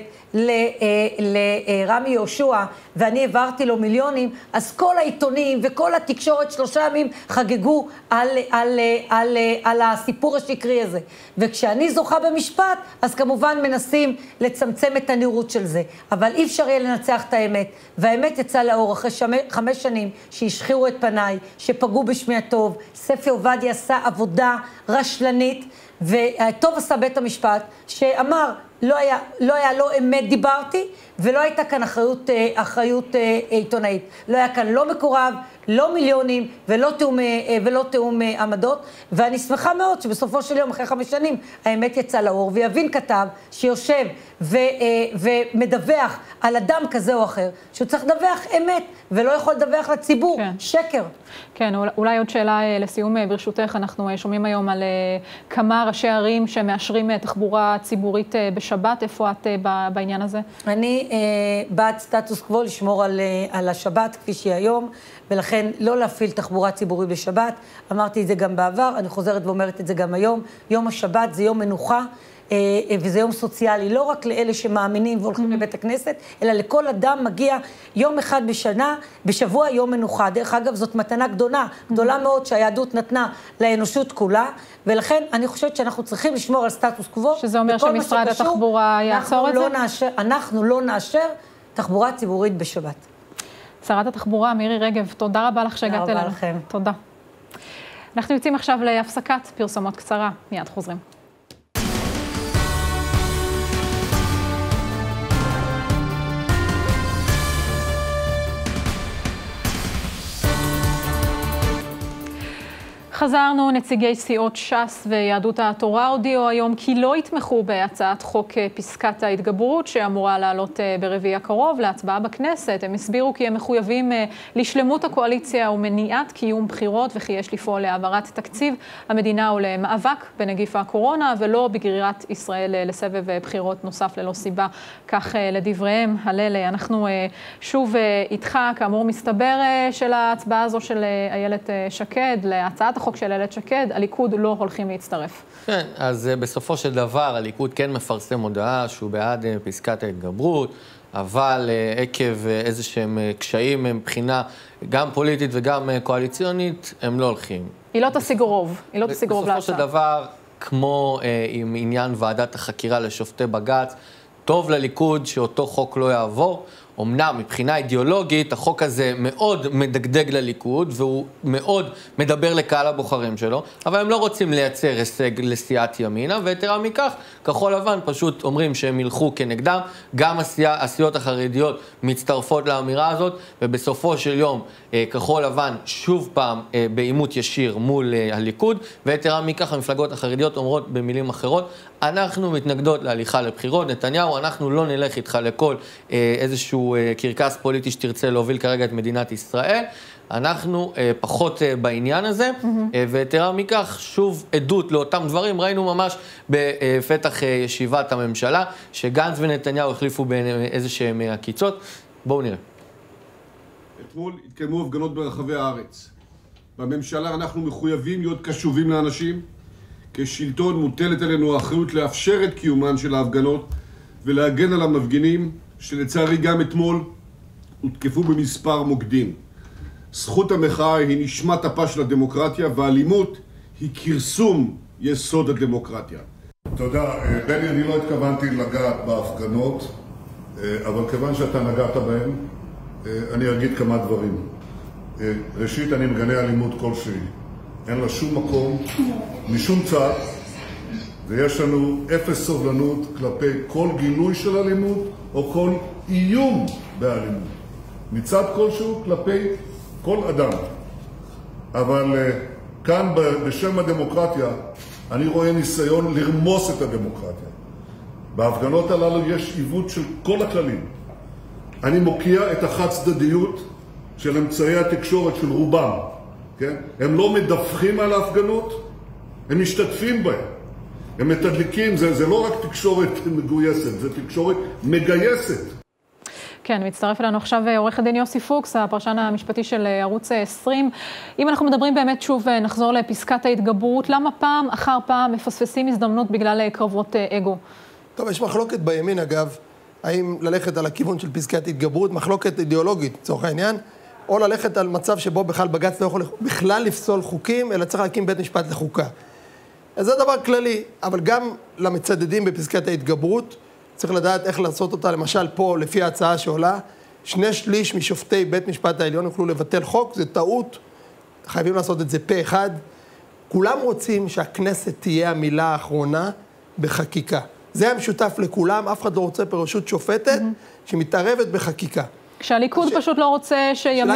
לרמי יהושע ואני העברתי לו מיליונים, אז כל העיתונים וכל התקשורת 3 ימים חגגו על הסיפור השקרי הזה. וכשאני זוכה במשפט, אז כמובן מנסים לצמצם את הנראות של זה. אבל אי אפשר יהיה לנצח את האמת. והאמת יצאה לאור אחרי 5 שנים שהשחירו את פניי, שפגעו בשמי הטוב. ספי עובדיה עשה עבודה רשלנית, וטוב עשה בית המשפט שאמר, לא היה לא אמת דיברתי, ולא הייתה כאן אחריות עיתונאית. לא היה כאן לא מקורב, לא מיליונים, ולא תאום עמדות, ואני שמחה מאוד שבסופו של יום, אחרי 5 שנים, האמת יצא לאור, ויבין כתב שיושב ומדווח על אדם כזה או אחר, שהוא צריך לדווח אמת, ולא יכול לדווח לציבור, כן. שקר. כן, אולי עוד שאלה לסיום ברשותך, אנחנו שומעים היום על כמה ראשי ערים שמאשרים תחבורה ציבורית בשבת, איפה את בעניין הזה? אני בעד סטטוס קוו לשמור על השבת כפי שהיא היום, ולכן לא להפעיל תחבורה ציבורית בשבת. אמרתי את זה גם בעבר, אני חוזרת ואומרת את זה גם היום. יום השבת זה יום מנוחה, וזה יום סוציאלי, לא רק לאלה שמאמינים והולכים לבית הכנסת, אלא לכל אדם מגיע יום אחד בשבוע יום מנוחה. דרך אגב, זאת מתנה גדולה מאוד שהיהדות נתנה לאנושות כולה, ולכן אני חושבת שאנחנו צריכים לשמור על סטטוס קוו. שזה אומר שמשרד התחבורה יעצור את זה? אנחנו לא נאשר תחבורה ציבורית בשבת. שרת התחבורה, מירי רגב, תודה רבה לך שהגעת אלינו. תודה רבה לכם. תודה. אנחנו יוצאים עכשיו להפסקת פרסומות קצרה, מיד חוזרים. חזרנו, נציגי סיעות ש"ס ויהדות התורה הודיעו היום כי לא יתמכו בהצעת חוק פסקת ההתגברות שאמורה לעלות ברביעי הקרוב להצבעה בכנסת. הם הסבירו כי הם מחויבים לשלמות הקואליציה ומניעת קיום בחירות וכי יש לפעול להעברת תקציב המדינה ולמאבק בנגיף הקורונה ולא בגרירת ישראל לסבב בחירות נוסף ללא סיבה. כך לדבריהם. הלל, אנחנו שוב איתך, כאמור מסתבר של ההצבעה הזו של איילת שקד להצעת החוק של איילת שקד, הליכוד לא הולכים להצטרף. כן, אז בסופו של דבר הליכוד כן מפרסם הודעה שהוא בעד פסקת ההתגברות, אבל עקב איזשהם קשיים מבחינה גם פוליטית וגם קואליציונית, הם לא הולכים. היא לא תשיג רוב, בסופו של דבר, כמו עם עניין ועדת החקירה לשופטי בג"ץ, טוב לליכוד שאותו חוק לא יעבור. אמנם מבחינה אידיאולוגית החוק הזה מאוד מדגדג לליכוד והוא מאוד מדבר לקהל הבוחרים שלו, אבל הם לא רוצים לייצר הישג לסיעת ימינה, ויתרה מכך, כחול לבן פשוט אומרים שהם ילכו כנגדם, גם הסיעות החרדיות מצטרפות לאמירה הזאת, ובסופו של יום כחול לבן שוב פעם בעימות ישיר מול הליכוד, ויתרה מכך המפלגות החרדיות אומרות במילים אחרות, אנחנו מתנגדות להליכה לבחירות, נתניהו, אנחנו לא נלך איתך לכל איזשהו קרקס פוליטי שתרצה להוביל כרגע את מדינת ישראל, אנחנו פחות בעניין הזה, ויתרה מכך, שוב עדות לאותם דברים, ראינו ממש בפתח ישיבת הממשלה, שגנץ ונתניהו החליפו בין איזה שהם עקיצות. בואו נראה. אתמול התקיימו הפגנות ברחבי הארץ. בממשלה אנחנו מחויבים להיות קשובים לאנשים, כשלטון מוטלת עלינו האחריות לאפשר את קיומן של ההפגנות ולהגן על המפגינים, שלצערי גם אתמול הותקפו במספר מוקדים. זכות המחאה היא נשמת אפה של הדמוקרטיה, והאלימות היא כרסום יסוד הדמוקרטיה. תודה. בני, אני לא התכוונתי לגעת בהפגנות. אבל כיוון שאתה נגעת בהם, אני אגיד כמה דברים. ראשית, אני מגנה אלימות כלשהי. אין לה שום מקום, משום צד, ויש לנו אפס סובלנות כלפי כל גינוי של אלימות או כל איום באלימות. מצד כלשהו כלפי כל אדם. אבל כאן בשם הדמוקרטיה אני רואה ניסיון לרמוס את הדמוקרטיה. בהפגנות הללו יש עיוות של כל הכללים. אני מוקיע את החד צדדיות של אמצעי התקשורת של רובם. כן? הם לא מדווחים על ההפגנות, הם משתתפים בהם. הם מתדליקים, זה לא רק תקשורת מגויסת, זה תקשורת מגייסת. כן, מצטרף אלינו עכשיו עורך הדין יוסי פוקס, הפרשן המשפטי של ערוץ 20. אם אנחנו מדברים באמת שוב, נחזור לפסקת ההתגברות, למה פעם אחר פעם מפספסים הזדמנות בגלל קרבות אגו? טוב, יש מחלוקת בימין אגב, האם ללכת על הכיוון של פסקת התגברות, מחלוקת אידיאולוגית, לצורך העניין, או ללכת על מצב שבו בכלל בג"ץ לא יכול בכלל לפסול חוקים, אלא צריך להקים בית משפט לחוקה. אז זה דבר כללי, אבל גם למצדדים בפסקת ההתגברות, צריך לדעת איך לעשות אותה, למשל פה, לפי ההצעה שעולה, 2/3 משופטי בית משפט העליון יוכלו לבטל חוק, זה טעות, חייבים לעשות את זה פה אחד. כולם רוצים שהכנסת תהיה המילה האחרונה בחקיקה. זה המשותף לכולם, אף אחד לא רוצה פרשות שופטת שמתערבת בחקיקה. כשהליכוד פשוט לא רוצה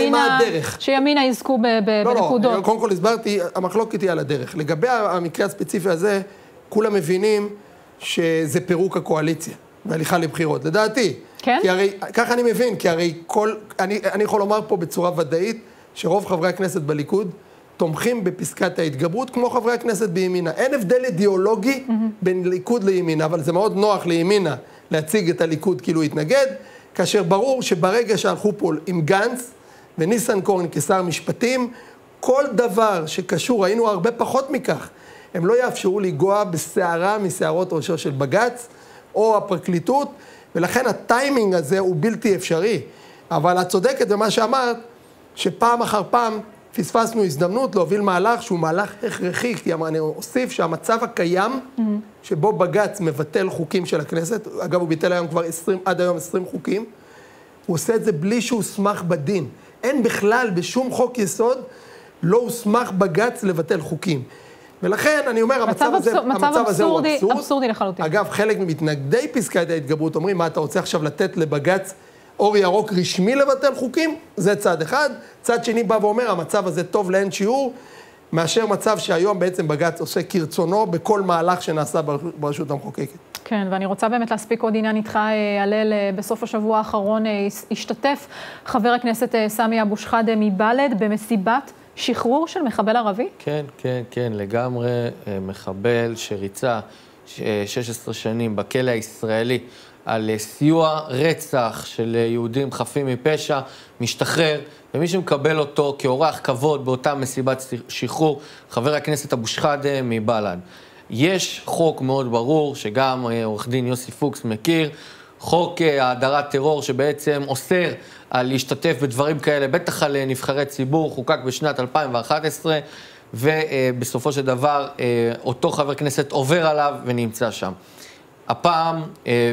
שימינה יזכו בנקודות. לא, קודם כל הסברתי, המחלוקת היא על הדרך. לגבי המקרה הספציפי הזה, כולם מבינים שזה פירוק הקואליציה, והליכה לבחירות. לדעתי. כן? כי הרי, ככה אני מבין, כי הרי אני יכול לומר פה בצורה ודאית, שרוב חברי הכנסת בליכוד תומכים בפסקת ההתגברות, כמו חברי הכנסת בימינה. אין הבדל אידיאולוגי בין ליכוד לימינה, אבל זה מאוד נוח לימינה להציג את הליכוד כאילו התנגד, כאשר ברור שברגע שהלכו פה עם גנץ וניסנקורן כשר משפטים, כל דבר שקשור, ראינו הרבה פחות מכך, הם לא יאפשרו לגוע בשערה משערות ראשו של בג"ץ או הפרקליטות, ולכן הטיימינג הזה הוא בלתי אפשרי. אבל את צודקת במה שאמרת, שפעם אחר פעם פספסנו הזדמנות להוביל מהלך שהוא מהלך הכרחי, כי אני אוסיף שהמצב הקיים שבו בג"ץ מבטל חוקים של הכנסת, אגב הוא ביטל היום כבר עד היום 20 חוקים, הוא עושה את זה בלי שהוא הוסמך בדין. אין בכלל בשום חוק יסוד לא הוסמך בג"ץ לבטל חוקים. ולכן אני אומר, המצב הזה הוא אבסורדי לחלוטין. אגב, חלק ממתנגדי פסקת ההתגברות אומרים, מה אתה רוצה עכשיו לתת לבג"ץ אור ירוק רשמי לבטל חוקים? זה צד אחד. צד שני בא ואומר, המצב הזה טוב לאין שיעור, מאשר מצב שהיום בעצם בג"ץ עושה כרצונו בכל מהלך שנעשה ברשות המחוקקת. כן, ואני רוצה באמת להספיק עוד עניין איתך, הלל, בסוף השבוע האחרון השתתף חבר הכנסת סמי אבו שחאדה מבל"ד במסיבת שחרור של מחבל ערבי? כן, כן, כן, לגמרי מחבל שריצה 16 שנים בכלא הישראלי על סיוע רצח של יהודים חפים מפשע, משתחרר, ומי שמקבל אותו כאורח כבוד באותה מסיבת שחרור, חבר הכנסת אבו שחאדה מבל"ד. יש חוק מאוד ברור שגם עורך דין יוסי פוקס מכיר, חוק האדרת טרור שבעצם אוסר על להשתתף בדברים כאלה, בטח על נבחרי ציבור, חוקק בשנת 2011, ובסופו של דבר אותו חבר כנסת עובר עליו ונמצא שם. הפעם,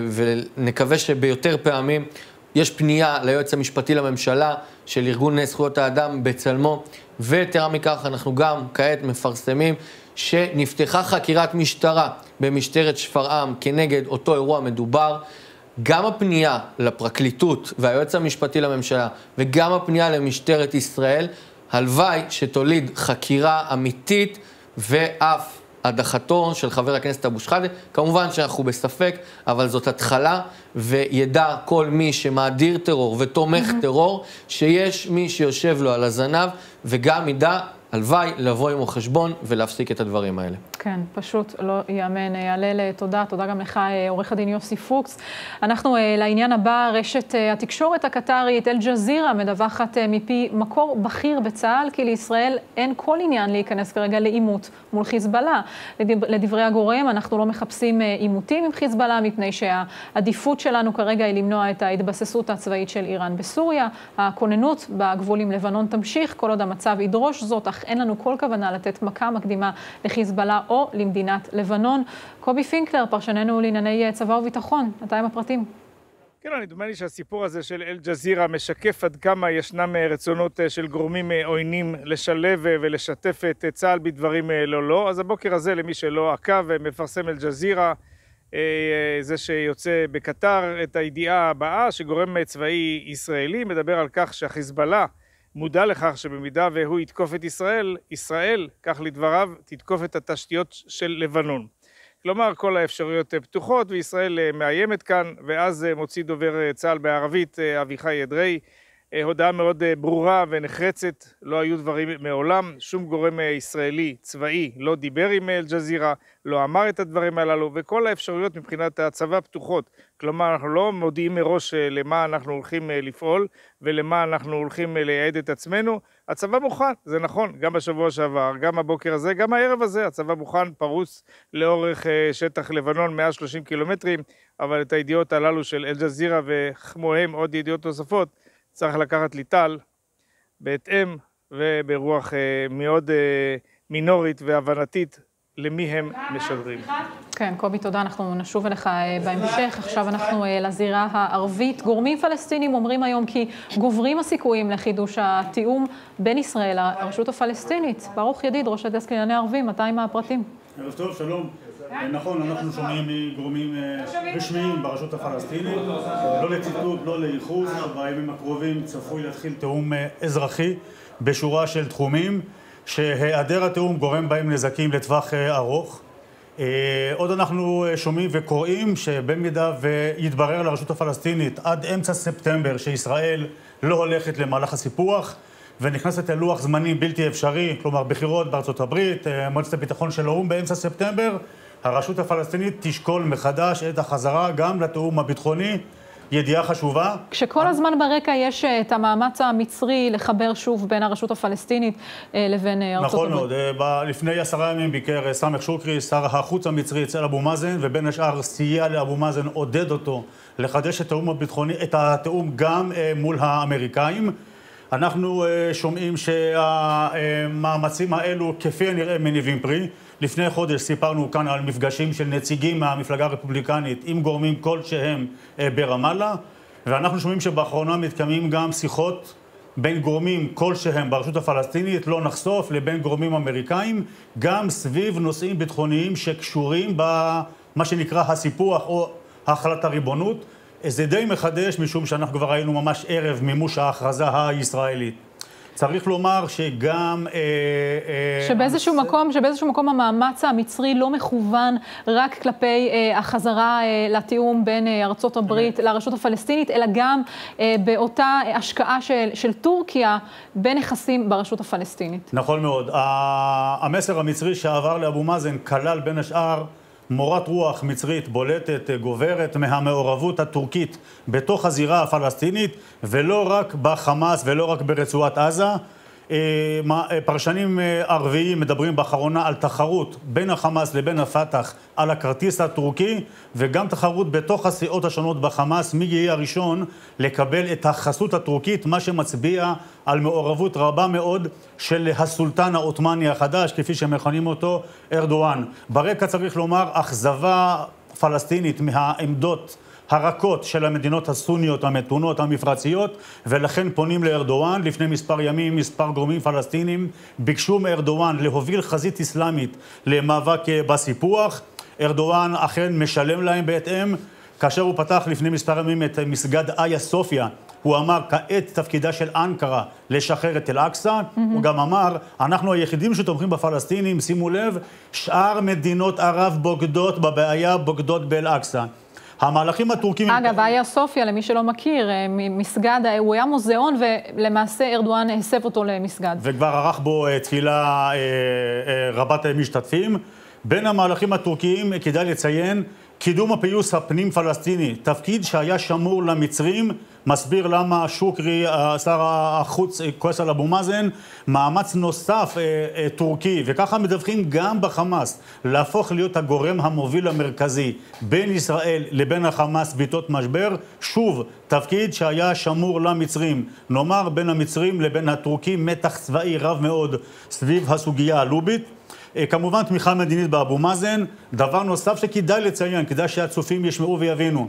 ונקווה שביותר פעמים, יש פנייה ליועץ המשפטי לממשלה של ארגון זכויות האדם בצלמו, ויתרה מכך אנחנו גם כעת מפרסמים שנפתחה חקירת משטרה במשטרת שפרעם כנגד אותו אירוע מדובר. גם הפנייה לפרקליטות והיועץ המשפטי לממשלה וגם הפנייה למשטרת ישראל, הלוואי שתוליד חקירה אמיתית ואף הדחתו של חבר הכנסת אבו שחאדה. כמובן שאנחנו בספק, אבל זאת התחלה, וידע כל מי שמאדיר טרור ותומך טרור, שיש מי שיושב לו על הזנב, וגם ידע, הלוואי, לבוא עם חשבון ולהפסיק את הדברים האלה. כן, פשוט לא יאמן. הלל, תודה. תודה גם לך, עורך הדין יוסי פוקס. אנחנו לעניין הבא, רשת התקשורת הקטרית, אל-ג'זירה, מדווחת מפי מקור בכיר בצה"ל, כי לישראל אין כל עניין להיכנס כרגע לעימות מול חיזבאללה. לדברי הגורם, אנחנו לא מחפשים עימותים עם חיזבאללה, מפני שהעדיפות שלנו כרגע היא למנוע את ההתבססות הצבאית של איראן בסוריה. הכוננות בגבול עם לבנון תמשיך, כל עוד המצב ידרוש זאת, אך אין לנו כל כוונה לתת מכה מקדימה לחיזבאללה או למדינת לבנון. קובי פינקלר, פרשננו לענייני צבא וביטחון, אתה עם הפרטים. כן, נדמה לי שהסיפור הזה של אל-ג'זירה משקף עד כמה ישנם רצונות של גורמים עוינים לשלב ולשתף את צה"ל בדברים לא. אז הבוקר הזה, למי שלא עקב, מפרסם אל-ג'זירה, זה שיוצא בקטר, את הידיעה הבאה שגורם צבאי ישראלי מדבר על כך שהחיזבאללה מודע לכך שבמידה והוא יתקוף את ישראל, כך לדבריו, תתקוף את התשתיות של לבנון. כלומר, כל האפשרויות פתוחות, וישראל מאיימת כאן, ואז מוציא דובר צה"ל בערבית, אביחי אדרי, הודעה מאוד ברורה ונחרצת, לא היו דברים מעולם, שום גורם ישראלי צבאי לא דיבר עם אל-ג'זירה, לא אמר את הדברים הללו, וכל האפשרויות מבחינת הצבא פתוחות. כלומר, אנחנו לא מודיעים מראש למה אנחנו הולכים לפעול, ולמה אנחנו הולכים לייעד את עצמנו. הצבא מוכן, זה נכון, גם בשבוע שעבר, גם הבוקר הזה, גם הערב הזה, הצבא מוכן פרוס לאורך שטח לבנון 130 קילומטרים, אבל את הידיעות הללו של אל-ג'זירה וכמוהם עוד ידיעות נוספות, צריך לקחת ליטל בהתאם וברוח מאוד מינורית והבנתית למי הם משדרים. כן, קובי, תודה. אנחנו נשוב אליך בהמשך. עכשיו אנחנו לזירה הערבית. גורמים פלסטינים אומרים היום כי גוברים הסיכויים לחידוש התיאום בין ישראל לרשות הפלסטינית. ברוך ידיד, ראש הדסק לענייני ערבים, מתי עם הפרטים? ערב טוב, שלום. נכון, אנחנו שומעים מגורמים רשמיים ברשות הפלסטינית, לא לציטוט, לא לייחוס, בימים הקרובים צפוי להתחיל תיאום אזרחי בשורה של תחומים, שהיעדר התיאום גורם בהם נזקים לטווח ארוך. עוד אנחנו שומעים וקוראים שבמידה ויתברר לרשות הפלסטינית עד אמצע ספטמבר שישראל לא הולכת למהלך הסיפוח, ונכנסת ללוח זמנים בלתי אפשרי, כלומר בחירות בארצות הברית, מועצת הביטחון של האו"ם באמצע ספטמבר, הרשות הפלסטינית תשקול מחדש את החזרה גם לתיאום הביטחוני, ידיעה חשובה. כשכל הזמן ברקע יש את המאמץ המצרי לחבר שוב בין הרשות הפלסטינית לבין ארצות הברית. נכון מאוד, לפני 10 ימים ביקר סמך שוקרי, שר החוץ המצרי אצל אבו מאזן, ובין השאר סייע לאבו מאזן, עודד אותו לחדש את התיאום הביטחוני, את התיאום גם מול האמריקאים. אנחנו שומעים שהמאמצים האלו כפי הנראה מניבים פרי. לפני חודש סיפרנו כאן על מפגשים של נציגים מהמפלגה הרפובליקנית עם גורמים כלשהם ברמאללה, ואנחנו שומעים שבאחרונה מתקיימים גם שיחות בין גורמים כלשהם ברשות הפלסטינית, לא נחשוף, לבין גורמים אמריקאים, גם סביב נושאים ביטחוניים שקשורים במה שנקרא הסיפוח או החלת הריבונות. זה די מחדש משום שאנחנו כבר ראינו ממש ערב מימוש ההכרזה הישראלית. צריך לומר שגם שבאיזשהו מקום המאמץ המצרי לא מכוון רק כלפי החזרה לתיאום בין ארצות הברית לרשות הפלסטינית, אלא גם באותה השקעה של טורקיה בנכסים ברשות הפלסטינית. נכון מאוד. המסר המצרי שעבר לאבו מאזן כלל בין השאר מורת רוח מצרית בולטת, גוברת מהמעורבות הטורקית בתוך הזירה הפלסטינית, ולא רק בחמאס ולא רק ברצועת עזה. פרשנים ערביים מדברים באחרונה על תחרות בין החמאס לבין הפתח על הכרטיס הטורקי, וגם תחרות בתוך הסיעות השונות בחמאס, מי יהיה הראשון לקבל את החסות הטורקית, מה שמצביע על מעורבות רבה מאוד של הסולטן העות'מאני החדש, כפי שמכנים אותו, ארדואן. ברקע צריך לומר אכזבה פלסטינית מהעמדות הרכות של המדינות הסוניות המתונות המפרציות, ולכן פונים לארדואן. לפני מספר ימים מספר גורמים פלסטינים ביקשו מארדואן להוביל חזית אסלאמית למאבק בסיפוח. ארדואן אכן משלם להם בהתאם. כאשר הוא פתח לפני מספר ימים את מסגד איה סופיה, הוא אמר כעת תפקידה של אנקרה לשחרר את אל-אקצא. הוא גם אמר, אנחנו היחידים שתומכים בפלסטינים, שימו לב, שאר מדינות ערב בוגדות בבעיה, בוגדות באל-אקצא. המהלכים הטורקים... אגב, איה סופיה, למי שלא מכיר, מסגד, הוא היה מוזיאון, ולמעשה ארדואן הסב אותו למסגד. וכבר ערך בו תפילה רבת משתתפים. בין המהלכים הטורקיים כדאי לציין קידום הפיוס הפנים פלסטיני, תפקיד שהיה שמור למצרים, מסביר למה שוקרי, שר החוץ, כועס על אבו מאזן, מאמץ נוסף טורקי, וככה מדווחים גם בחמאס, להפוך להיות הגורם המוביל המרכזי בין ישראל לבין החמאס בעתות משבר, שוב, תפקיד שהיה שמור למצרים, נאמר בין המצרים לבין הטורקים, מתח צבאי רב מאוד סביב הסוגיה הלובית. כמובן תמיכה מדינית באבו מאזן. דבר נוסף שכדאי לציין, כדאי שהצופים ישמעו ויבינו,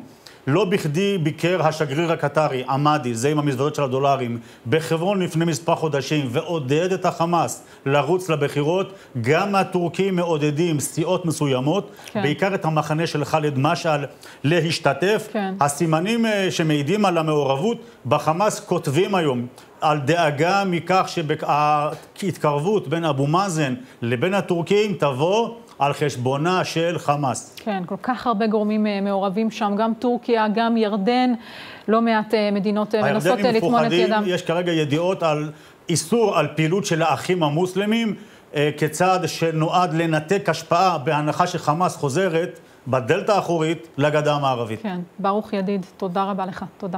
לא בכדי ביקר השגריר הקטרי, עמדי, זה עם המזוודות של הדולרים, בחברון לפני מספר חודשים, ועודד את החמאס לרוץ לבחירות. גם הטורקים מעודדים סיעות מסוימות, כן. בעיקר את המחנה של חאלד משעל להשתתף. כן. הסימנים שמעידים על המעורבות בחמאס כותבים היום על דאגה מכך שההתקרבות בין אבו מאזן לבין הטורקים תבוא על חשבונה של חמאס. כן, כל כך הרבה גורמים מעורבים שם, גם טורקיה, גם ירדן, לא מעט מדינות מנסות לטמון את ידם. יש כרגע ידיעות על איסור על פעילות של האחים המוסלמים, כצעד שנועד לנתק השפעה בהנחה שחמאס חוזרת בדלת האחורית לגדה המערבית. כן, ברוך ידיד, תודה רבה לך, תודה.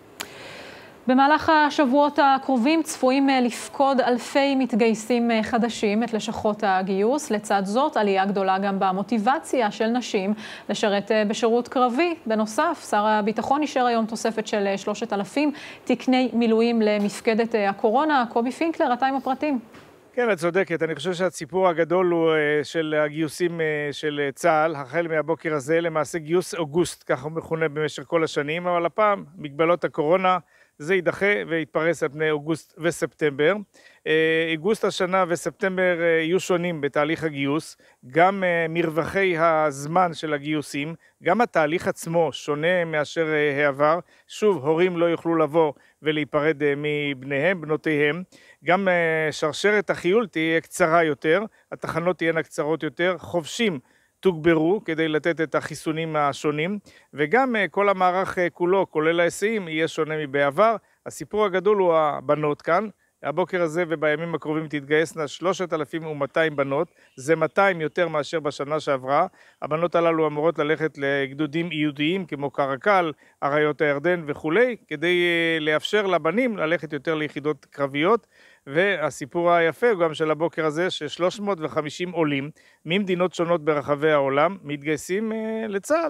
במהלך השבועות הקרובים צפויים לפקוד אלפי מתגייסים חדשים את לשכות הגיוס. לצד זאת, עלייה גדולה גם במוטיבציה של נשים לשרת בשירות קרבי. בנוסף, שר הביטחון אישר היום תוספת של 3,000 תקני מילואים למפקדת הקורונה. קובי פינקלר, אתה עם הפרטים. כן, את צודקת. אני חושב שהסיפור הגדול הוא של הגיוסים של צה"ל, החל מהבוקר הזה, למעשה גיוס אוגוסט, כך הוא מכונה במשך כל השנים, אבל הפעם, מגבלות הקורונה, זה יידחה ויתפרס על פני אוגוסט וספטמבר. אוגוסט השנה וספטמבר יהיו שונים בתהליך הגיוס, גם מרווחי הזמן של הגיוסים, גם התהליך עצמו שונה מאשר העבר. שוב, הורים לא יוכלו לבוא ולהיפרד מבניהם, בנותיהם. גם שרשרת החיול תהיה קצרה יותר, התחנות תהיינה קצרות יותר, חובשים תוגברו כדי לתת את החיסונים השונים, וגם כל המערך כולו, כולל ההיסעים, יהיה שונה מבעבר. הסיפור הגדול הוא הבנות כאן. הבוקר הזה ובימים הקרובים תתגייסנה 3,200 בנות, זה 200 יותר מאשר בשנה שעברה. הבנות הללו אמורות ללכת לגדודים ייעודיים כמו קרקל, אריות הירדן וכולי, כדי לאפשר לבנים ללכת יותר ליחידות קרביות. והסיפור היפה הוא גם של הבוקר הזה ש350 עולים ממדינות שונות ברחבי העולם מתגייסים לצה"ל.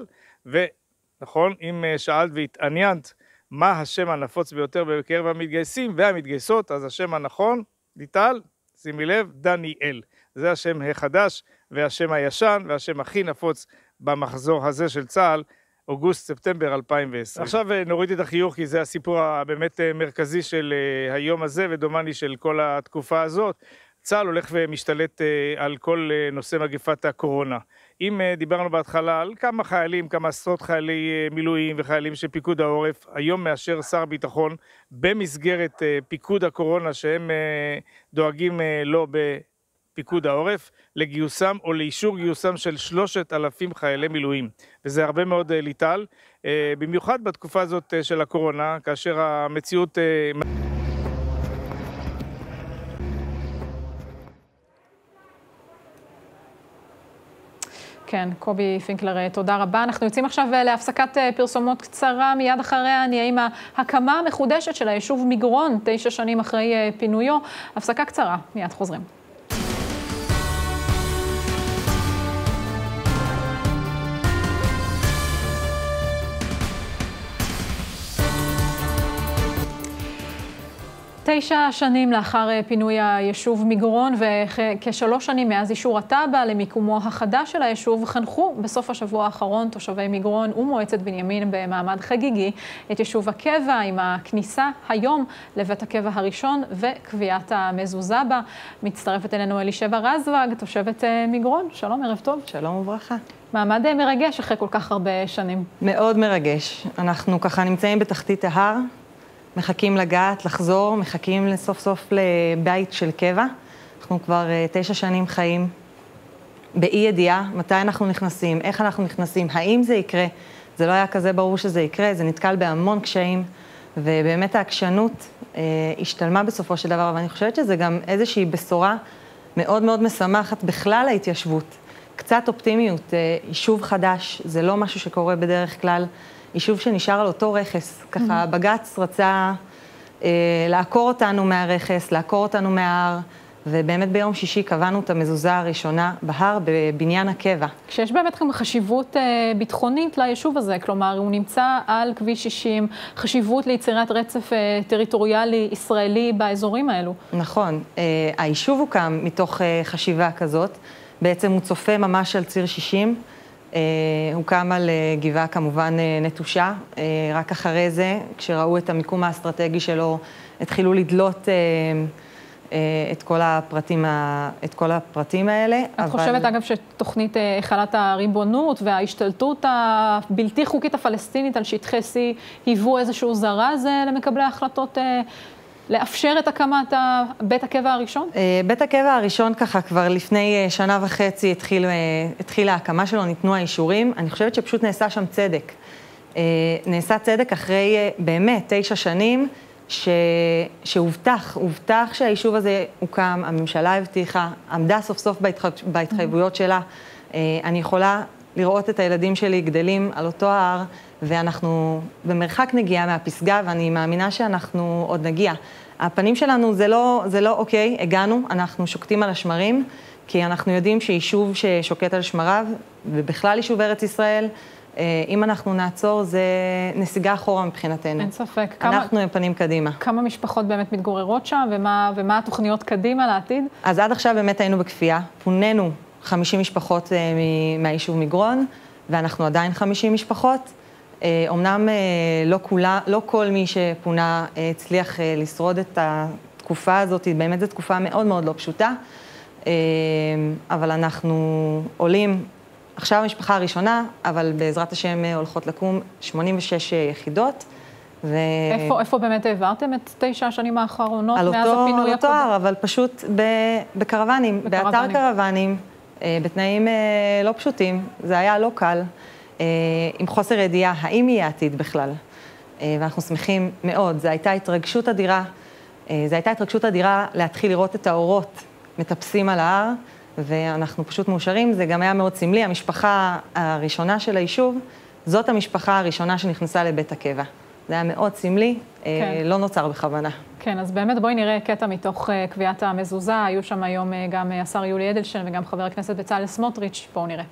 ונכון, אם שאלת והתעניינת מה השם הנפוץ ביותר בקרב המתגייסים והמתגייסות, אז השם הנכון, ליטל, שימי לב, דניאל. זה השם החדש והשם הישן והשם הכי נפוץ במחזור הזה של צה"ל, אוגוסט-ספטמבר 2020. עכשיו נוריד את החיוך כי זה הסיפור הבאמת מרכזי של היום הזה ודומני של כל התקופה הזאת. צה"ל הולך ומשתלט על כל נושא מגפת הקורונה. אם דיברנו בהתחלה על כמה חיילים, כמה עשרות חיילי מילואים וחיילים של פיקוד העורף, היום מאשר שר ביטחון במסגרת פיקוד הקורונה שהם דואגים לו בפיקוד העורף, לגיוסם או לאישור גיוסם של 3,000 חיילי מילואים. וזה הרבה מאוד ליטל, במיוחד בתקופה הזאת של הקורונה, כאשר המציאות כן, קובי פינקלר, תודה רבה. אנחנו יוצאים עכשיו להפסקת פרסומות קצרה, מיד אחריה נהיה עם ההקמה המחודשת של היישוב מגרון, 9 שנים אחרי פינויו. הפסקה קצרה, מיד חוזרים. תשע שנים לאחר פינוי היישוב מגרון וכ3 שנים מאז אישור התב"ע למיקומו החדש של היישוב, חנכו בסוף השבוע האחרון תושבי מגרון ומועצת בנימין במעמד חגיגי את יישוב הקבע עם הכניסה היום לבית הקבע הראשון וקביעת המזוזה בה. מצטרפת אלינו אלישבע רזוג, תושבת מגרון. שלום, ערב טוב. שלום וברכה. מעמד מרגש אחרי כל כך הרבה שנים. מאוד מרגש. אנחנו ככה נמצאים בתחתית ההר. מחכים לגעת, לחזור, מחכים לסוף סוף לבית של קבע. אנחנו כבר 9 שנים חיים באי ידיעה, מתי אנחנו נכנסים, איך אנחנו נכנסים, האם זה יקרה. זה לא היה כזה ברור שזה יקרה, זה נתקל בהמון קשיים, ובאמת העקשנות השתלמה בסופו של דבר, אבל אני חושבת שזה גם איזושהי בשורה מאוד מאוד משמחת בכלל ההתיישבות. קצת אופטימיות, יישוב חדש, זה לא משהו שקורה בדרך כלל, יישוב שנשאר על אותו רכס, ככה בג"ץ רצה לעקור אותנו מהרכס, לעקור אותנו מההר, ובאמת ביום שישי קבענו את המזוזה הראשונה בהר בבניין הקבע. כשיש באמת גם חשיבות ביטחונית ליישוב הזה, כלומר הוא נמצא על כביש 60, חשיבות ליצירת רצף טריטוריאלי ישראלי באזורים האלו. נכון, היישוב הוקם מתוך חשיבה כזאת, בעצם הוא צופה ממש על ציר 60, הוקם על גבעה כמובן נטושה. רק אחרי זה, כשראו את המיקום האסטרטגי שלו, התחילו לדלות את כל הפרטים האלה. את חושבת, אגב, שתוכנית החלת הריבונות וההשתלטות הבלתי חוקית הפלסטינית על שטחי C היוו איזשהו זרז למקבלי ההחלטות לאפשר את הקמת בית הקבע הראשון? בית הקבע הראשון ככה כבר לפני שנה וחצי התחילה ההקמה שלו, ניתנו האישורים. אני חושבת שפשוט נעשה שם צדק. נעשה צדק אחרי באמת 9 שנים שהובטח שהיישוב הזה הוקם, הממשלה הבטיחה, עמדה סוף סוף בהתחייבויות שלה. אני יכולה לראות את הילדים שלי גדלים על אותו ההר, ואנחנו במרחק נגיעה מהפסגה, ואני מאמינה שאנחנו עוד נגיע. הפנים שלנו זה לא אוקיי, הגענו, אנחנו שוקטים על השמרים, כי אנחנו יודעים שיישוב ששוקט על שמריו, ובכלל יישוב ארץ ישראל, אם אנחנו נעצור, זה נסיגה אחורה מבחינתנו. אין ספק. אנחנו עם פנים קדימה. כמה משפחות באמת מתגוררות שם, ומה התוכניות קדימה לעתיד? אז עד עכשיו באמת היינו בכפייה. פוננו 50 משפחות מהיישוב מגרון, ואנחנו עדיין 50 משפחות. אמנם לא כל מי שפונה הצליח לשרוד את התקופה הזאת, באמת זו תקופה מאוד מאוד לא פשוטה, אבל אנחנו עולים, עכשיו המשפחה הראשונה, אבל בעזרת השם הולכות לקום 86 יחידות. איפה באמת העברתם את 9 השנים האחרונות מאז הפינוי? על אותו הר, אבל פשוט בקרוונים, באתר קרוונים, בתנאים לא פשוטים, זה היה לא קל. עם חוסר ידיעה, האם יהיה עתיד בכלל. ואנחנו שמחים מאוד. זו הייתה התרגשות אדירה להתחיל לראות את האורות מטפסים על ההר, ואנחנו פשוט מאושרים. זה גם היה מאוד סמלי. המשפחה הראשונה של היישוב, זאת המשפחה הראשונה שנכנסה לבית הקבע. זה היה מאוד סמלי, לא נוצר בכוונה. כן, אז באמת בואי נראה קטע מתוך קביעת המזוזה. היו שם היום גם השר יולי אדלשטיין וגם חבר הכנסת בצלאל סמוטריץ'. בואו נראה.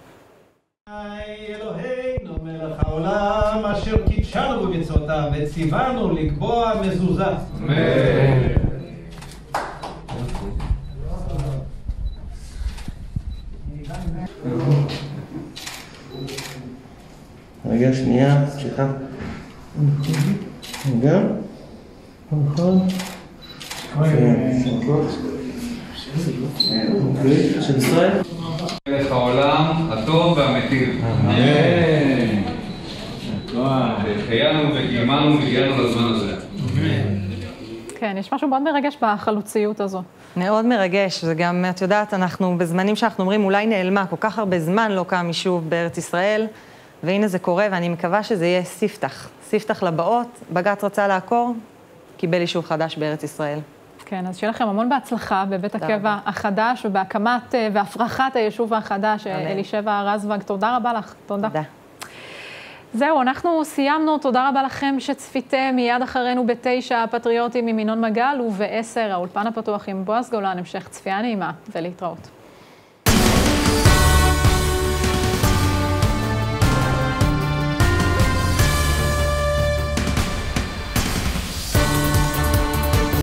אלוהינו מלך העולם אשר קידשנו במצוותיו וציוונו לקבוע מזוזה. אמן. רגע, שנייה, סליחה. רגע. נכון. אוקיי, של ישראל. מלך העולם הטוב והמיטיב. אמן. שהחיינו וקיימנו והגיענו לזמן הזה. כן, יש משהו מאוד מרגש בחלוציות הזו. מאוד מרגש, זה גם, את יודעת, אנחנו בזמנים שאנחנו אומרים, אולי נעלמה, כל כך הרבה זמן לא קם יישוב בארץ ישראל, והנה זה קורה, ואני מקווה שזה יהיה ספתח לבאות. בג"ץ רצה לעקור, קיבל יישוב חדש בארץ ישראל. כן, אז שיהיה לכם המון בהצלחה בבית הקבע החדש, ובהקמת והפרחת היישוב החדש, אלישבע רזווק. תודה רבה לך. תודה. זהו, אנחנו סיימנו. תודה רבה לכם שצפיתם. מיד אחרינו ב9 הפטריוטים עם ינון מגל, וב10 האולפן הפתוח עם בועז גולן. המשך צפייה נעימה ולהתראות.